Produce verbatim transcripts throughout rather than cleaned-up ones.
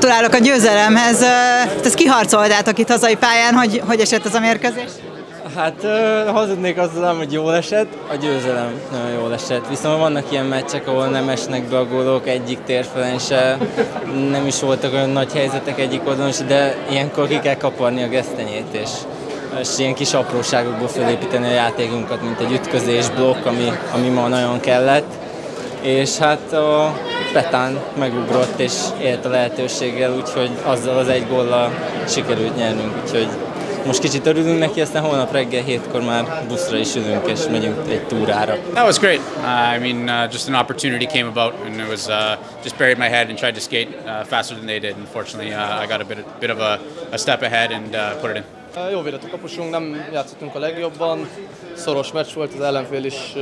Gratulálok a győzelemhez. Ezt kiharcoltátok itt hazai pályán, hogy, hogy esett ez a mérkőzés? Hát uh, hazudnék azzal, hogy jól esett, a győzelem nagyon jól esett. Viszont vannak ilyen meccsek, ahol nem esnek be a gólok, egyik térfelen se, nem is voltak olyan nagy helyzetek egyik oldalon is, de ilyenkor ki kell kaparni a gesztenyét, és, és ilyen kis apróságokból felépíteni a játékunkat, mint egy ütközés, blokk, ami, ami ma nagyon kellett. És hát a Petán megugrott és élt a lehetőséggel, úgyhogy azzal az egy góllal sikerült nyernünk, úgyhogy most kicsit örülünk neki, aztán holnap reggel hétkor már buszra is ülünk és megyünk egy túrára. That was great. Uh, I mean, uh, just an opportunity came about, and it was uh, just buried my head and tried to skate uh, faster than they did. Unfortunately, uh, I got a bit, bit of a, a step ahead and uh, put it in. Jó védett a kapusunk, nem játszottunk a legjobban, szoros meccs volt, az ellenfél is uh,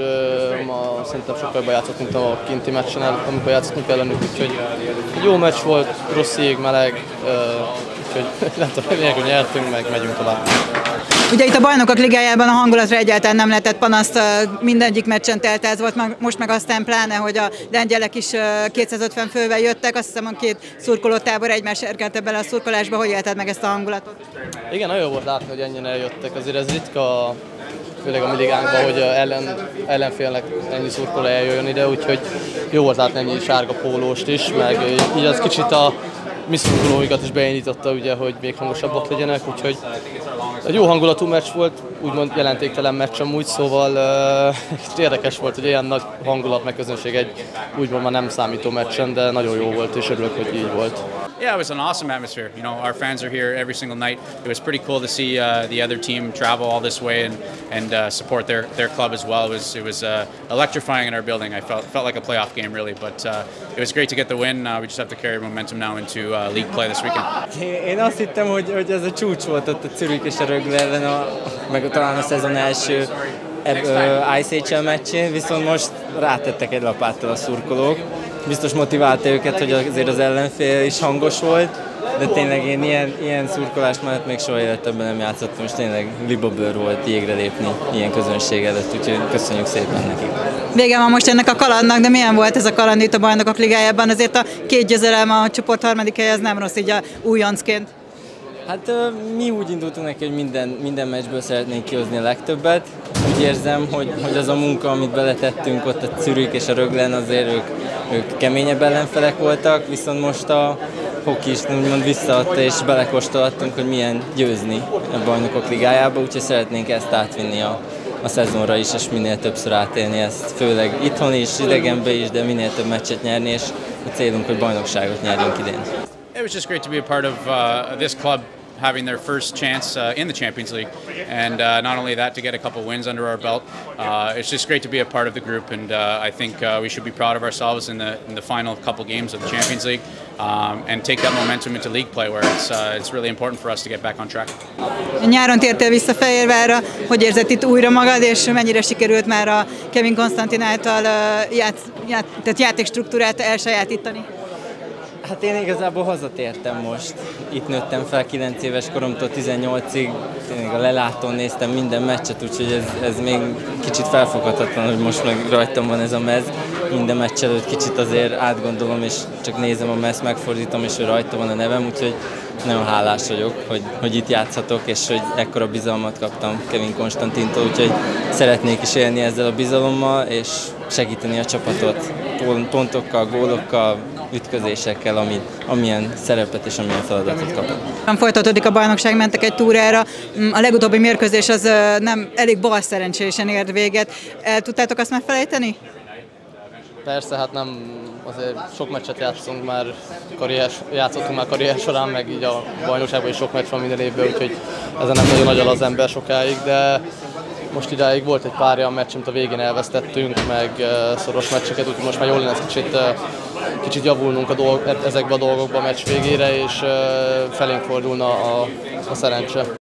ma szerintem sokkal jobban játszott, mint a kinti meccsen, amikor játszottunk ellenük, úgyhogy jó meccs volt, rossz jég, meleg, uh, úgyhogy nem tudom, lényeg, hogy nyertünk, meg megyünk tovább. Ugye itt a Bajnokok Ligájában a hangulatra egyáltalán nem lehetett panaszt, mindegyik meccsen teltház volt, most meg aztán pláne, hogy a lengyelek is kétszázötven fővel jöttek, azt hiszem a két szurkolótábor egymás serkelte bele a szurkolásba, hogy élted meg ezt a hangulatot? Igen, nagyon jó volt látni, hogy ennyien eljöttek, azért ez ritka, főleg a mi ligánkban, hogy ellen, ellenfélnek ennyi szurkoló eljöjjön ide, úgyhogy jó volt látni ennyi sárga pólóst is, meg így az kicsit a mi szurkolóikat is beindította, ugye, hogy még hangosabbak legyenek, úgyhogy egy jó hangulatú meccs volt, úgymond jelentéktelen meccs amúgy, szóval uh, érdekes volt, hogy ilyen nagy hangulat meg közönség egy úgymond már nem számító meccsen, de nagyon jó volt, és örülök, hogy így volt. Yeah, it was an awesome atmosphere. You know, our fans are here every single night. It was pretty cool to see uh, the other team travel all this way and and uh, support their their club as well. It was it was uh, electrifying in our building. I felt felt like a playoff game really, but uh, it was great to get the win. Uh, we just have to carry momentum now into uh, league play this weekend. Én azt hittem, hogy, hogy ez a csúcs volt ott a Zürich és a Rögle ellen, a, meg talán a szezon első i es há el meccsén, viszont most rátettek egy lapáttal a szurkolók. Biztos motiválta őket, hogy azért az ellenfél is hangos volt, de tényleg én ilyen, ilyen szurkolás mellett még soha életemben nem játszottam, és tényleg libabőr volt jégre lépni ilyen közönség előtt, úgyhogy köszönjük szépen nekik. Vége van most ennek a kalandnak, de milyen volt ez a kaland itt a Bajnokok Ligájában? Azért a két győzelem a csoport harmadik hely, az nem rossz így a újoncként. Hát mi úgy indultunk neki, hogy minden, minden meccsből szeretnénk kihozni a legtöbbet. Úgy érzem, hogy, hogy az a munka, amit beletettünk ott a Zürich és a Röglen, azért ők, ők keményebb ellenfelek voltak, viszont most a hoki is úgymond visszaadta és belekóstolhattunk, hogy milyen győzni a Bajnokok Ligájába, úgyhogy szeretnénk ezt átvinni a, a szezonra is, és minél többször átélni ezt, főleg itthon is, idegenben is, de minél több meccset nyerni, és a célunk, hogy bajnokságot nyerjünk idén. It was just great to be a part of uh, this club having their first chance uh, in the Champions League, and uh, not only that, to get a couple wins under our belt. Uh, it's just great to be a part of the group, and uh, I think uh, we should be proud of ourselves in the in the final couple games of the Champions League, um, and take that momentum into league play, where it's uh, it's really important for us to get back on track. Nyáron tértél vissza Fehérvárra, hogy érzed itt újra magad, és mennyire sikerült már a Kevin Konstantin által uh, ját, ját, tehát játékstruktúrát elsajátítani? Hát én igazából hazatértem most. Itt nőttem fel kilenc éves koromtól tizennyolcig, tényleg a lelátón néztem minden meccset, úgyhogy ez, ez még kicsit felfoghatatlan, hogy most meg rajtam van ez a mez. Minden meccs előtt kicsit azért átgondolom, és csak nézem a mez, megfordítom, és hogy rajta van a nevem, úgyhogy nagyon hálás vagyok, hogy, hogy itt játszhatok, és hogy ekkora bizalmat kaptam Kevin Konstantintól, úgyhogy szeretnék is élni ezzel a bizalommal, és segíteni a csapatot pontokkal, gólokkal, ütközésekkel, ami, amilyen szerepet és amilyen feladatot kapott. Folytatódik a bajnokság, mentek egy túrára, a legutóbbi mérkőzés az nem elég bal szerencsésen ért véget. El tudtátok azt megfelejteni? Persze, hát nem, azért sok meccset játszunk már, karrier, játszottunk már karrier során, meg így a bajnokságban is sok meccs van minden évben, úgyhogy ezen nem nagyon nagy az ember sokáig, de most idáig volt egy pár olyan meccs, amit a végén elvesztettünk, meg uh, szoros meccseket, úgyhogy most már jól lenne ezt kicsit, uh, kicsit javulnunk a dolg, ezekbe a dolgokba a meccs végére, és uh, felénk fordulna a, a szerencse.